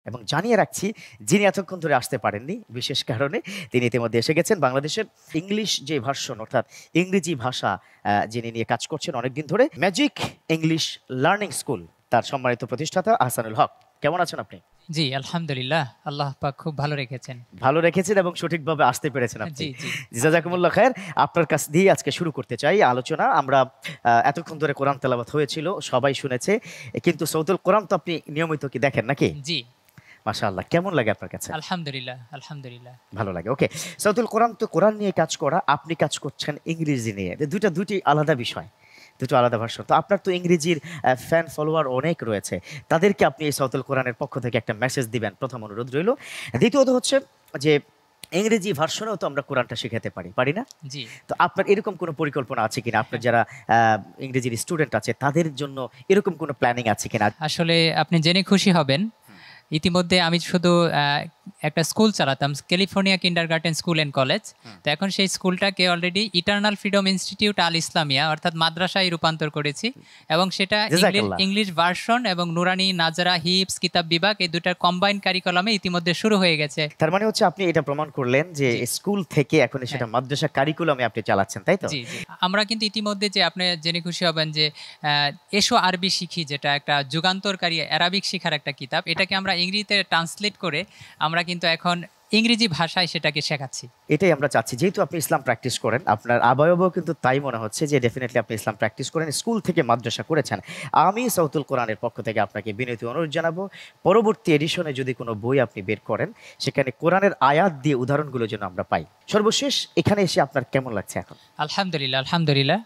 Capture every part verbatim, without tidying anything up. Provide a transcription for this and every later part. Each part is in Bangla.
এবং জানিয়ে রাখছি যিনি এতক্ষণ ধরে আসতে পারেননি বিশেষ কারণে তিনি ইতিমধ্যে এসে গেছেন। বাংলাদেশের ইংলিশ যে ভার্সন অর্থাৎ ইংরেজি ভাষা যিনি নিয়ে কাজ করছেন অনেকদিন ধরে, ম্যাজিক ইংলিশ লার্নিং স্কুল, তার সম্মানিত প্রতিষ্ঠাতা আহসানুল হক। কেমন আছেন আপনি? জি আলহামদুলিল্লাহ, আল্লাহ পাক খুব ভালো রেখেছেন। ভালো রেখেছেন এবং সঠিকভাবে আসতে পেরেছেন আপনি। জি জি জাযাকুমুল্লাহ খায়ের। আপনার কাছ দিয়ে আজকে শুরু করতে চাই আলোচনা। আমরা এতক্ষণ ধরে কোরআন তেলাওয়াত হয়েছিল, সবাই শুনেছে, কিন্তু সৌতুল কোরআন তো আপনি নিয়মিত কি দেখেন নাকি? জি মাশাআল্লাহ, কেমন লাগে আপনার কাছে? আলহামদুলিল্লাহ আলহামদুলিল্লাহ ভালো লাগে। ওকে, সৌতুল কোরআন তো কোরআন নিয়ে কাজ করা, আপনি কাজ করছেন ইংরেজি নিয়ে, দুইটা দুটি আলাদা বিষয়, দুটো আলাদা ভার্সন। তো আপনার তো ইংরেজির ফ্যান ফলোয়ার অনেক রয়েছে, তাদেরকে আপনি এই সৌতুল কোরআনের পক্ষ থেকে একটা মেসেজ দিবেন, প্রথম অনুরোধ রইল। দ্বিতীয়ত হচ্ছে যে ইংরেজি ভার্সনেও তো আমরা কোরআনটা শেখাতে পারি, পারি না? জি। তো আপনার এরকম কোনো পরিকল্পনা আছে কিনা, আপনার যারা ইংরেজির স্টুডেন্ট আছে তাদের জন্য এরকম কোনো প্ল্যানিং আছে কিনা? আসলে আপনি জেনে খুশি হবেন, ইতিমধ্যে আমি শুধু একটা স্কুল চালাতাম, California kindergarten school and college. তো এখন সেই স্কুলটাকে already eternal freedom institute Al Islamia অর্থাৎ মাদ্রাসায় রূপান্তর করেছি, এবং সেটা ইংলিশ ভার্সন এবং নুরানি, নাজারা, হিপস, কিতাব বিভাগ এই দুটার কম্বাইন্ড কারিকুলামে ইতিমধ্যে শুরু হয়ে গেছে। তার মানে হচ্ছে আপনি এটা প্রমাণ করলেন যে স্কুল থেকে এখন সেটা মাদ্রাসা কারিকুলামে আপনি চালাচ্ছেন, তাই তো? জি জি। আমরা কিন্তু ইতিমধ্যে যে আপনি জেনে খুশি হবেন যে এসো আরবি শিখি, যেটা একটা যুগান্তরকারী আরবিক শিখার একটা কিতাব, এটাকে আমরা ইংরেজিতে ট্রান্সলেট করে আমরা কিন্তু এখন ইংরেজি ভাষায় সেটাকে শেখাচ্ছি। এটাই আমরা চাচ্ছি, যেহেতু আপনি ইসলাম প্র্যাকটিস করেন, আপনার আবয়বও কিন্তু তাই মনে হচ্ছে যে ডেফিনেটলি আপনি ইসলাম প্র্যাকটিস করেন, স্কুল থেকে মাদ্রাসা করেছেন। আমি সৌতুল কোরআনের পক্ষ থেকে আপনাকে বিনীত অনুরোধ জানাবো, পরবর্তী এডিশনে যদি কোনো বই আপনি বের করেন সেখানে কোরআনের আয়াত দিয়ে উদাহরণগুলো যেন আমরা পাই। সর্বশেষ এখানে এসে আপনার কেমন লাগছে এখন? আলহামদুলিল্লাহ আলহামদুলিল্লাহ,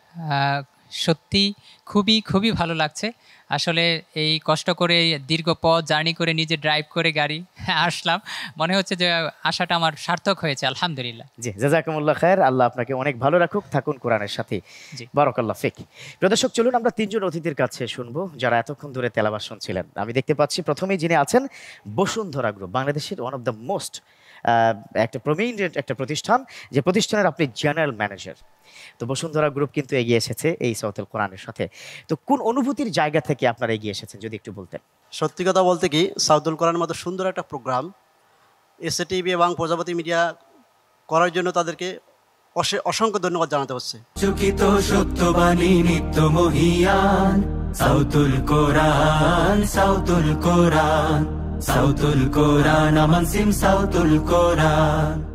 সত্যি খুবই খুবই ভালো লাগছে। আসলে এই কষ্ট করে দীর্ঘ পথ জার্নি করে নিজে ড্রাইভ করে গাড়ি আসলাম, মনে হচ্ছে যে আশাটা আমার সার্থক হয়েছে আলহামদুলিল্লাহ। জি, জাযাকুমুল্লাহ খায়ের। আল্লাহ আপনাকে অনেক ভালো রাখুক, থাকুন কোরআনের সাথে। জি, বারাকাল্লাহ ফিক। প্রিয় দর্শক, চলুন আমরা তিনজন অতিথির কাছে শুনবো যারা এতক্ষণ ধরে তেলাওয়াত শুনছিলেন। আমি দেখতে পাচ্ছি প্রথমেই যিনি আছেন, বসুন্ধরা গ্রুপ, বাংলাদেশের ওয়ান অফ দ্য মোস্ট একটা প্রমিনেন্ট একটা প্রতিষ্ঠান, যে প্রতিষ্ঠানের আপনি জেনারেল ম্যানেজার। তো বসুন্ধরা গ্রুপ কিন্তু এগিয়ে এসেছে এই সৌতুল কোরআনের সাথে। তো কোন অনুভূতির জায়গা থেকে আপনারা এগিয়ে এসেছেন যদি একটু বলতেন? সত্যি কথা বলতে কি, সৌতুল কোরআনের মতো সুন্দর একটা প্রোগ্রাম এসএ টিভি এবং প্রজাপতি মিডিয়া করার জন্য তাদেরকে অসংখ্য ধন্যবাদ জানাতে হচ্ছে। চকিত সত্যবাণী নিত্য মহিয়ান, সৌতুল কোরআন সৌতুল কোরআন সৌতুল কোরআন, আমান সিম সৌতুল কোরআন।